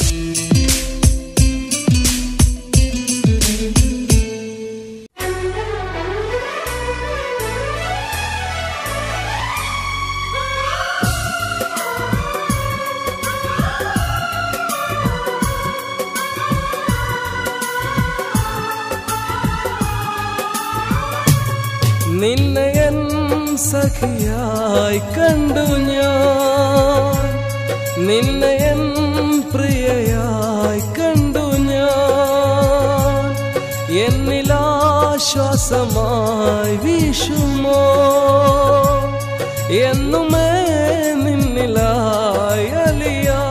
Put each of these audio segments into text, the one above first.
നിന്നയൻ സഖിയായി കണ്ടു ഞാൻ, നിന്നയൻ പ്രിയയായി കണ്ടു ഞാൻ. എന്നിലാശ്വാസമായി വീശുമോ എന്നുമേ നിന്നിലായി അലിയാ.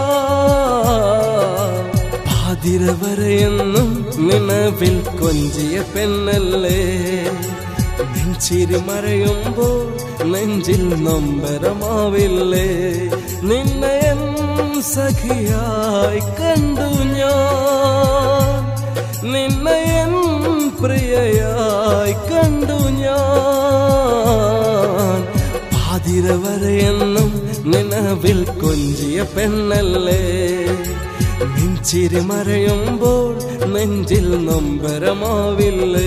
പാതിരവരെയെന്നും നിലവിൽ കൊഞ്ചിയ പെണ്ണല്ലേ, നെഞ്ചിരി മറയുമ്പോൾ നെഞ്ചിൽ നൊമ്പരമാവില്ലേ. നിന്നയൻ സഖിയായി കണ്ടു ഞാൻ, നിന്നയൻ പ്രിയയായി കണ്ടു ഞാൻ. പാതിരവരെയെന്നും നിലവിൽ കൊഞ്ചിയ പെണ്ണല്ലേ, നെഞ്ചിരി മറയുമ്പോൾ നെഞ്ചിൽ നൊമ്പരമാവില്ലേ.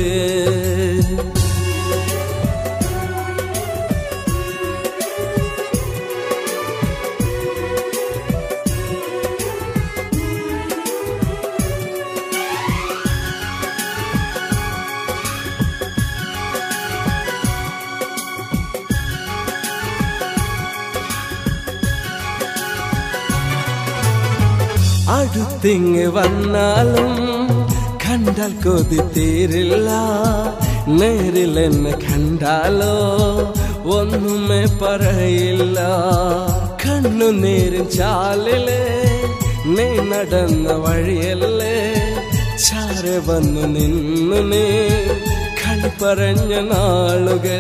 അടുത്തിങ്ങ് വന്നാലും കണ്ടാൽ കൊതി തീരില്ല, നേരിൽ എന്നെ കണ്ടാലോ ഒന്നുമേ പറയില്ല. കണ്ണുനീരിൻ ചാലിലെ നീ നടന്ന വഴിയല്ലേ, ചാരെ വന്നു നിന്നു നീ കളി പറഞ്ഞ നാളുകൾ.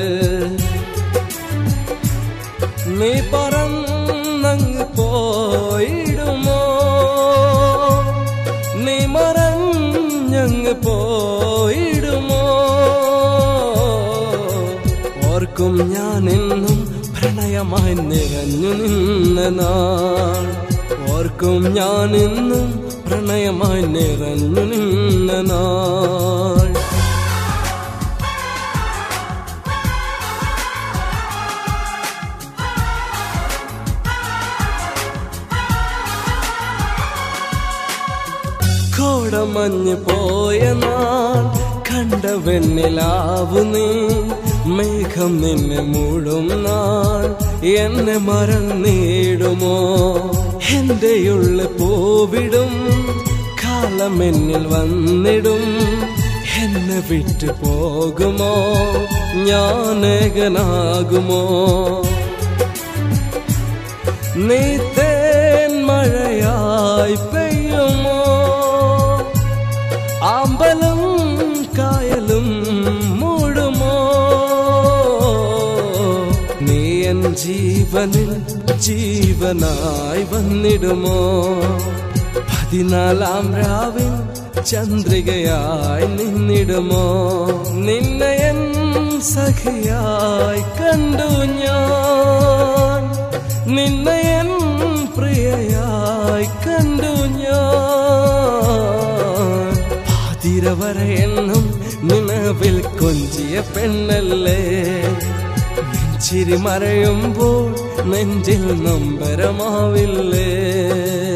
നീ പറന്നങ്ങ് പോയിടുമോ, നീ മറഞ്ഞങ്ങ് പോയിടുമോ. ഓർക്കും ഞാനെന്നും പ്രണയമായി നിറഞ്ഞു നിന്ന നാൾ, ഓർക്കും ഞാനെന്നും പ്രണയമായി നിറഞ്ഞു നിന്ന നാൾ. കോടമഞ്ഞ് പോയ നാൾ കണ്ട വെണ്ണിലാവു നീ, മേഘം നിന്നെ മൂടും നാൾ എന്നെ മറന്നിടുമോ. എന്റെ ഉള്ളിൽ പൂവിടും കാലം എന്നിൽ വന്നിടും, എന്നെ വിട്ടു പോകുമോ ഞാൻ ഏകനാകുമോ. നീ തേൻ മഴയായി പെയ്യുമോ, ആമ്പലും കായലും മൂടുമോ. നീ എൻ ജീവനിൽ ജീവനായി വന്നിടുമോ, 14ാം രാവിൽ ചന്ദ്രികയായി നിന്നിടുമോ. നിന്നയൻ സഖിയായി കണ്ടു ഞാൻ, നിന്നയൻ പ്രിയയായി കണ്ടു ഞാൻ. പാതിരവരെയെന്നും നിലവിൽ കൊഞ്ചിയ പെണ്ണല്ലേ, നെഞ്ചിരി മറയുമ്പോൾ നെഞ്ചിൽ നൊമ്പരമാവില്ലേ.